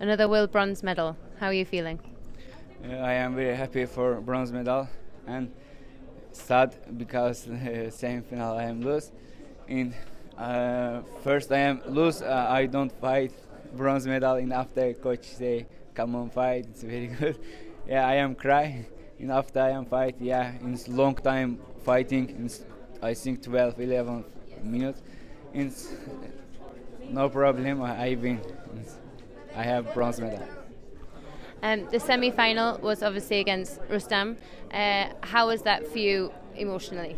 Another world bronze medal. How are you feeling? I am very happy for bronze medal and sad because same final I am lose. In first I am lose. I don't fight bronze medal. And after coach say come on fight, it's very good. Yeah, I am cry. And after I am fight, yeah, it's long time fighting. It's, I think 12, 11 minutes. It's no problem. I win. I have bronze medal. The semi-final was obviously against Rustam. How was that for you emotionally?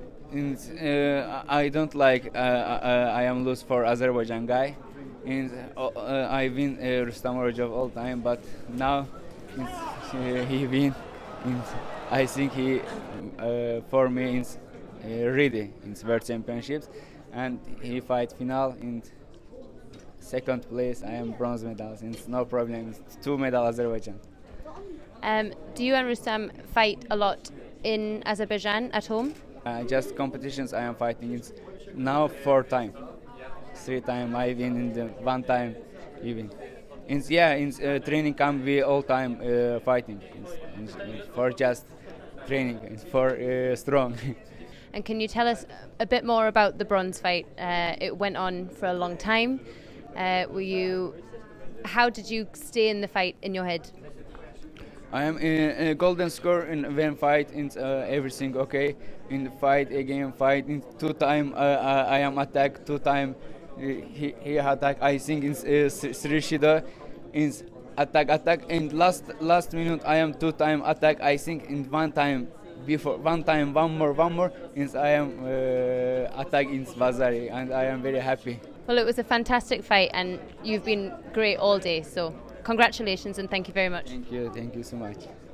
I don't like I am lose for Azerbaijan guy. And I win Rustam ORUJOV all time, but now he win. And I think he for me is ready in World Championships, and he fight final in second place. I am bronze medals. It's no problem. It's 2 medal Azerbaijan. Do you and Rustam fight a lot in Azerbaijan at home? Just competitions I am fighting. It's now 4 times. 3 times I win, in the 1 time he win. In training camp we all time fighting. It's for just training. It's for strong. And can you tell us a bit more about the bronze fight? It went on for a long time. How did you stay in the fight in your head? I am in a golden score in one fight. In everything okay. In the fight again, fight in 2 times. I am attacked 2 times. He attack. I think in 3 Judo. In attack. And last minute I am 2 times attack. I think in 1 time. Before 1 time, one more. And I am attack in Azeri, and I am very happy. Well, it was a fantastic fight, and you've been great all day. So, congratulations and thank you very much. Thank you so much.